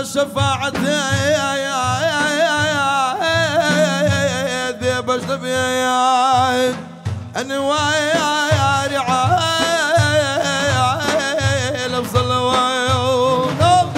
شفاعتي ذي بشتبي انواي رعاي لفظ الوايو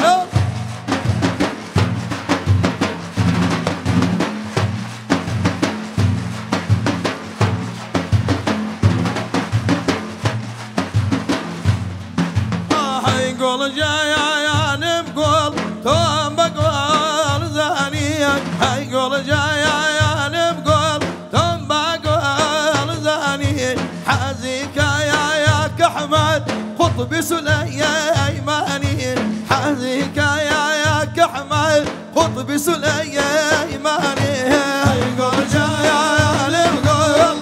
يقول جاي نبقول توم بقول زاني يقول جاي نبقول توم بقول زاني حازيك يا كحمد خطب سليماني حازيك يا كحمد خطب سليماني يقول جاي نبقول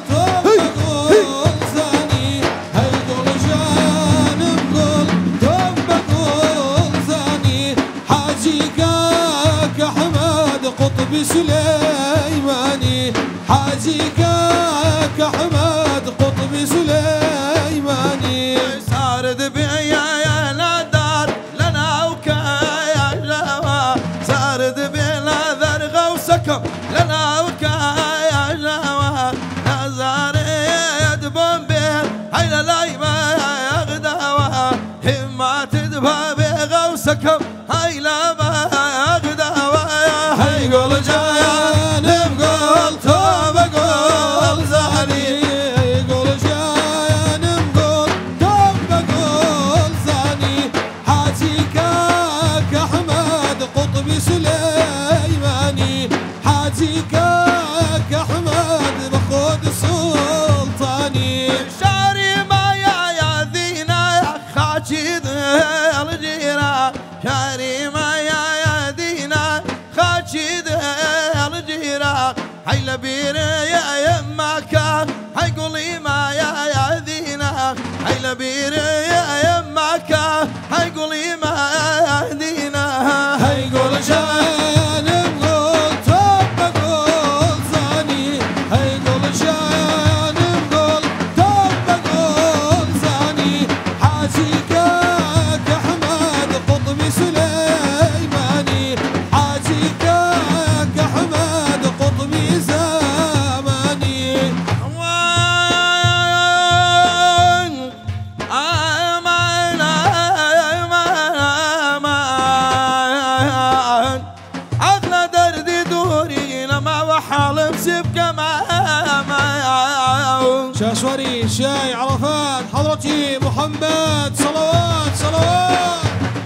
سليماني حاجيك كحمد قطب سليماني سارد بيا يا نادر لنا وكايا جوا سارد بينا ذرغا وسكم لنا وكايا جوا نزار يدبن به هيلا لايما يغدوا هما تدبى بيغا وسكم هيلا ما يغدوا هيقول جاي نبقول توم بقول زاني يقول جاي نبقول توم بقول زاني حاجيك كحمد قطب سليماني حاجيك كحمد بخود سلطاني شاري ما يا ذينا يا خاشد الجيران شاري ما يا ذينا خاشد الجيران هاي لبير يا يمك هاي قولي ما يا ذينا هاي لبير يا يمك هاي قولي ما يا ذينا هاي قول جاي نبقول توم بقول زاني هاي قول جاي نبقول توم بقول زاني حاجيك كحمد قطب سليماني حاجيك كحمد قطب زماني عقل دردي دوري لما وحال بسيب كمان شاشوري شاي عرفات حضرتي محمد صلوات صلوات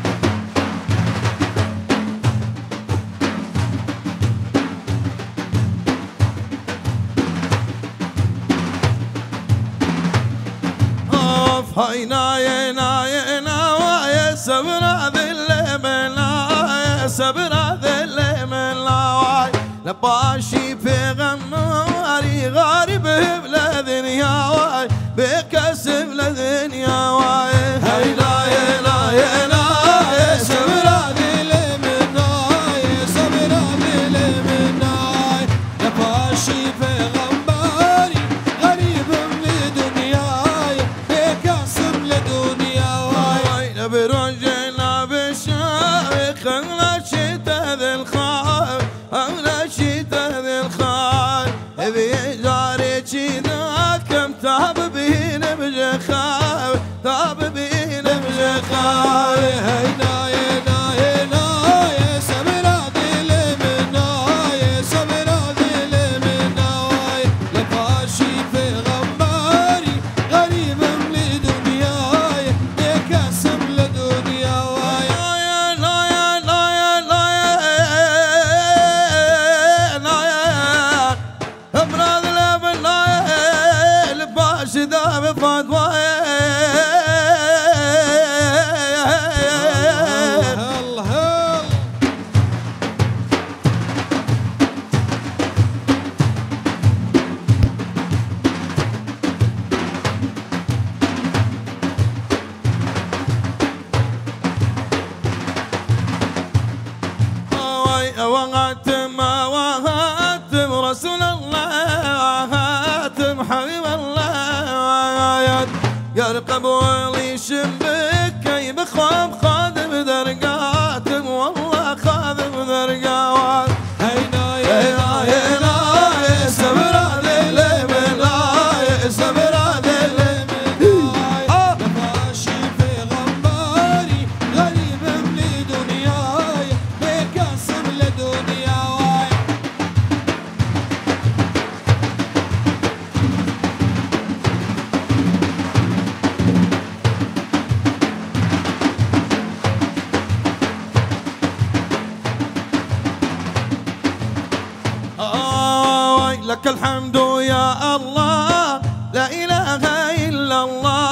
هاي ناي ناي ناي سبنا ذل من ناي سبنا ذل من ناي لباشي في غماري غارب بلا دنيا واي بكسب لدنيا واي هاي ناي ناي ناي سبنا ذل من ناي سبنا ذل من ناي لباشي في غماري غريب من دنياي بكسب لدنيا واي برجنا بالشايخ أغلى شتا ذي الخاف أغلى شتا ذي الخاف ذي جاري شذا كم تاب بين بجخاف تاب بين بجخاف هاي ناي ناي ناي سبنا ذل من ناي سبنا ذل من ناي لباشي في غماري غريب من دنياي بكسب لدنيا واي وهاتم وهاتم رسول الله وهاتم حبيب الله يرقب ويشم بك كي بخوف خادم درقاتم والله لك الحمد يا الله لا إله إلا الله